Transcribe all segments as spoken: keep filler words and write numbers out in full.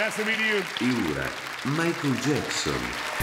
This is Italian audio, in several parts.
Nice to meet you. E ora Michael Jackson.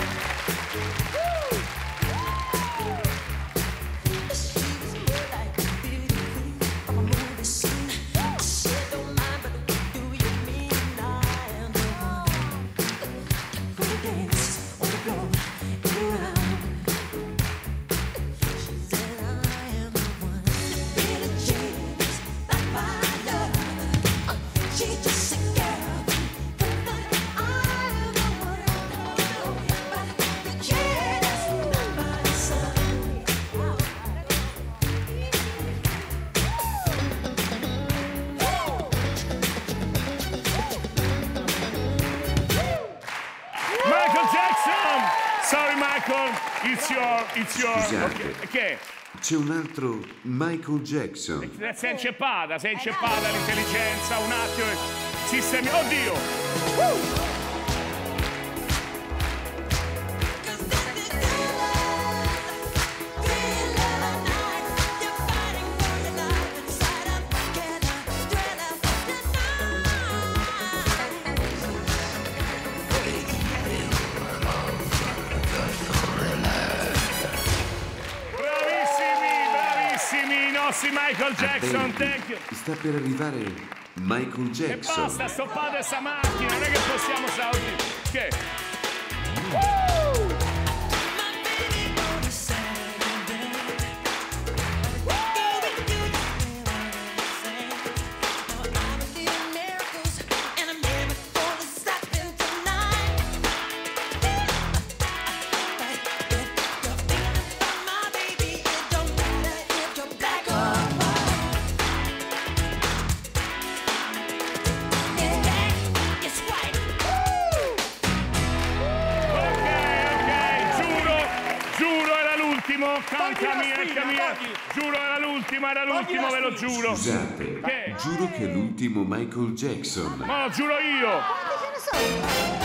Sorry Michael, it's your, it's your... Scusate, okay. Che? C'è un altro Michael Jackson. Sei inceppata, sei inceppata l'intelligenza, un attimo, sistemi... Oddio! Uh! Michael Jackson, thank you. Sta per arrivare Michael Jackson. E basta, stoppate sta macchina, non è che possiamo stare così. Che? Uh! Camia, Camia, giuro era l'ultimo, era l'ultimo, ve lo giuro. Scusate, che? Giuro che è l'ultimo Michael Jackson. Ma lo giuro io. Quanti ce ne sono?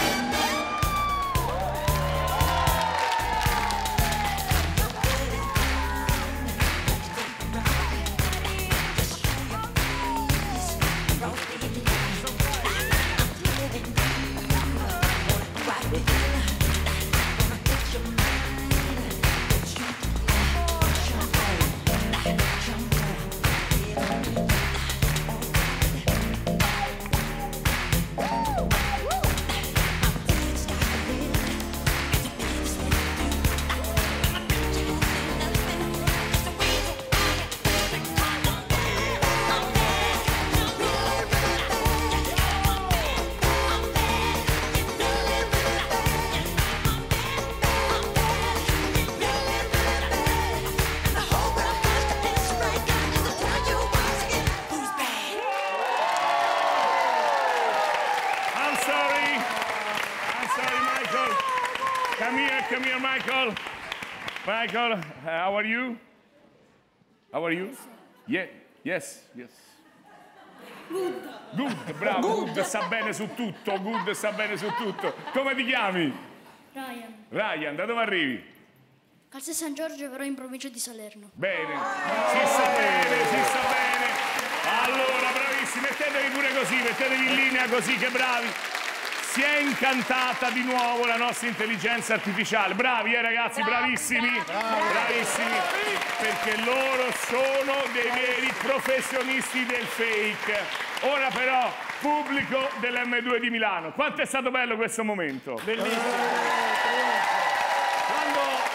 Come here, come here, Michael. Michael, uh, how are you? How are you? Yeah, yes, yes. Good. Good, bravo, good. Good sta bene su tutto, good sta bene su tutto. Come ti chiami? Ryan. Ryan, da dove arrivi? Calze San Giorgio, però in provincia di Salerno. Bene, si sta bene, si sta bene. Allora, bravissimi, mettetevi pure così, mettetevi in linea così, che bravi. Si è incantata di nuovo la nostra intelligenza artificiale. Bravi, eh ragazzi, bravissimi, bravissimi, perché loro sono dei veri professionisti del fake. Ora però, pubblico dell'M due di Milano, quanto è stato bello questo momento? Bellissimo. Quando,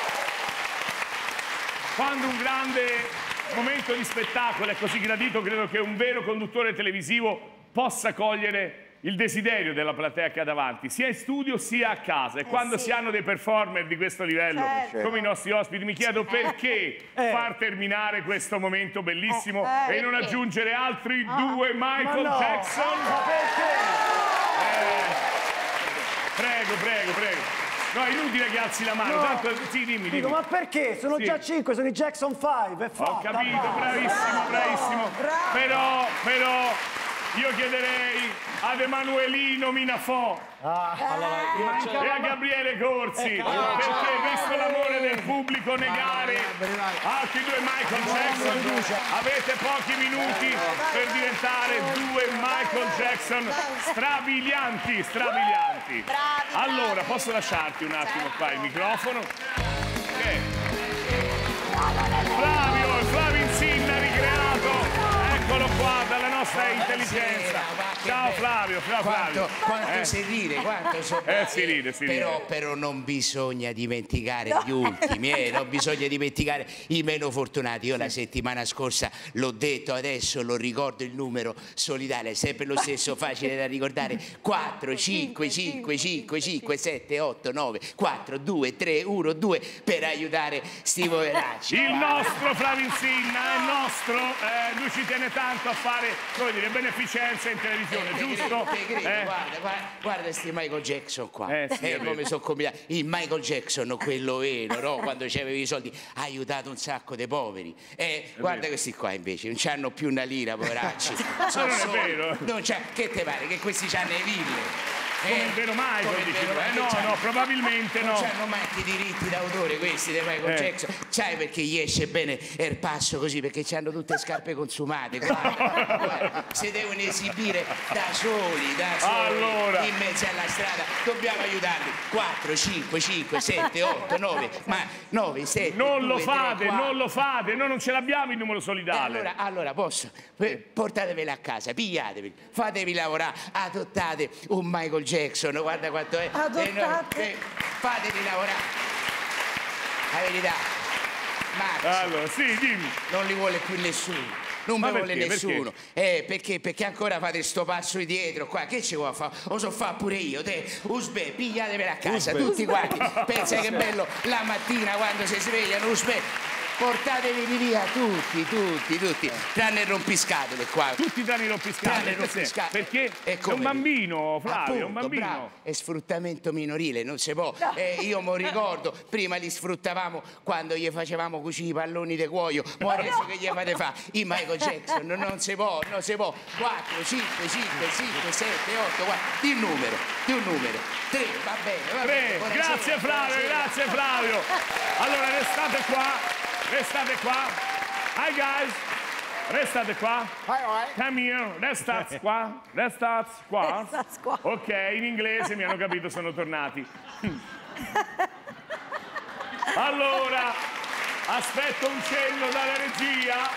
quando un grande momento di spettacolo è così gradito, credo che un vero conduttore televisivo possa cogliere il desiderio della platea che ha davanti, sia in studio sia a casa. E eh quando sì. si hanno dei performer di questo livello, certo. come i nostri ospiti, mi chiedo perché eh. far terminare questo momento bellissimo eh. Eh. e non aggiungere altri ah. due Michael no. Jackson. Ma perché? Eh. Prego, prego, prego. No, è inutile che alzi la mano, no. tanto sì, dimmi, Dico, dimmi. ma perché? Sono sì. già cinque, sono i Jackson cinque, è fatta. Ho capito, bravissimo, bravissimo. Bravo. Però, però... io chiederei ad Emanuelino Minafò Ah, allora, io e a Gabriele Corsi, perché visto l'amore del pubblico negare altri due Michael Jackson, avete pochi minuti per diventare due Michael Jackson strabilianti, strabilianti. Allora, posso lasciarti un attimo qua il microfono? Ok. Flavio, Flavio Insinna ricreato, eccolo qua dalla nostra intelligenza. Ciao Flavio, ciao Flavio. Quanto, quanto Eh. si ride, quanto so Eh, si ride, si ride. Però, però non bisogna dimenticare gli ultimi, eh, non bisogna dimenticare i meno fortunati. Io la settimana scorsa l'ho detto, adesso lo ricordo il numero solidale, è sempre lo stesso, facile da ricordare. quattro, cinque, cinque, cinque, cinque, sette, otto, nove, quattro, due, tre, uno, due per aiutare sti poveracci. Il nostro Flavio Insinna è nostro, eh, lui ci tiene tanto a fare, come dire, beneficenza in televisione, giusto? Te credo, Eh? guarda, guarda, guarda sti Michael Jackson qua. Eh, sì, è Eh, vero. come sono combinato. Il Michael Jackson, quello vero, no? Quando c'avevi i soldi, ha aiutato un sacco dei poveri. Eh, guarda vero. questi qua invece, non c'hanno più una lira, poveracci. non è vero. Non c'ha- che te pare? Che questi c'hanno le ville. Come il vero Michael, come il dici vero tu. Eh, Michael, no, c'hanno- no, probabilmente non no. c'hanno mai i diritti d'autore questi di Michael Eh. Jackson. Sai perché gli esce bene il passo così? Perché hanno tutte scarpe consumate. Guarda, guarda, si devono esibire da soli, da soli, Allora. in mezzo alla strada. Dobbiamo aiutarli. quattro, cinque, cinque, sette, otto, nove, ma nove, sette, Non lo due, tre, fate, quattro. non lo fate, noi non ce l'abbiamo il numero E solidale. allora, allora posso? Eh, Portatevela a casa, pigliatevi, fatevi lavorare, adottate un Michael Jackson, guarda quanto è. Adottate. Eh, no, eh, fatevi lavorare. La verità, Max, Allora, sì, dimmi. non li vuole più nessuno. Non Ma mi vuole perché? nessuno. Eh, perché? Perché ancora fate sto passo dietro qua. Che ci vuoi fare? Lo so fare pure io, te. Usbe, pigliatevela a casa, tutti quanti. Pensa che bello la mattina quando si svegliano, Usbe. Portatevi via tutti, tutti, tutti. Tranne il rompiscatole qua. Tutti danno i rompiscatole. Tranne il rompiscatole. Perché E è come? un bambino, Flavio, è un Appunto, bambino. bravo. È sfruttamento minorile, non si può. Eh, io mi ricordo, prima li sfruttavamo quando gli facevamo cucire i palloni di cuoio, ma adesso che gli fate fare? I Michael Jackson, non si può, non si può. quattro, cinque, cinque, cinque, sette, otto, quattro, di un numero, di un numero. tre, va bene, va Tre. bene. Buonasera, Grazie Flavio, buonasera. grazie Flavio. Allora restate qua, restate qua. Hi guys, restate qua. Come here, restate qua, restate qua. Restate qua. Ok, in inglese mi hanno capito, sono tornati. Allora, aspetto un cenno dalla regia.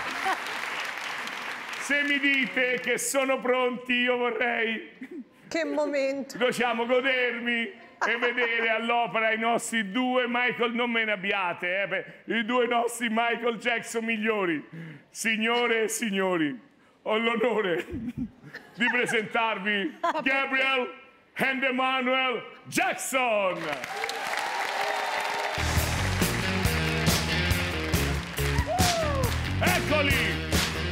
Se mi dite che sono pronti, io vorrei, Che momento. possiamo godermi e vedere all'opera i nostri due Michael, non me ne abbiate, eh, per- i due nostri Michael Jackson migliori. Signore e signori, ho l'onore di presentarvi Gabriel and Emmanuel Jackson. Eccoli!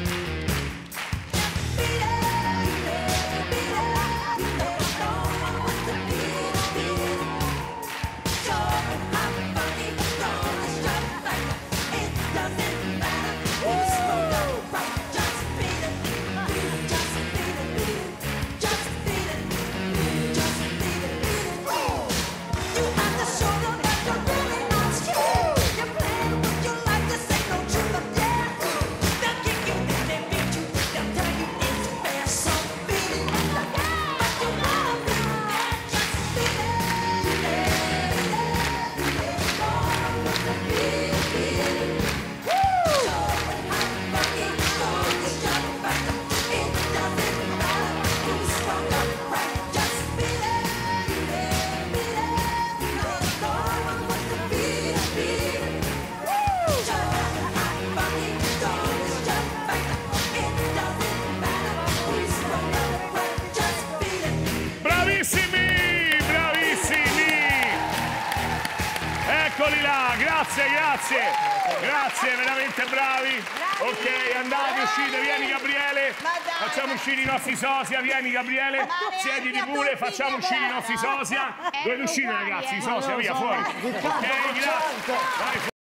Bravissimi, bravissimi! Eccoli là, grazie, grazie, grazie, veramente bravi. Ok, andate, uscite, vieni Gabriele, facciamo uscire i nostri sosia, vieni Gabriele, siediti pure, facciamo uscire i nostri sosia. Dovete uscire ragazzi, i sosia, via, fuori. Ok, grazie. Vai,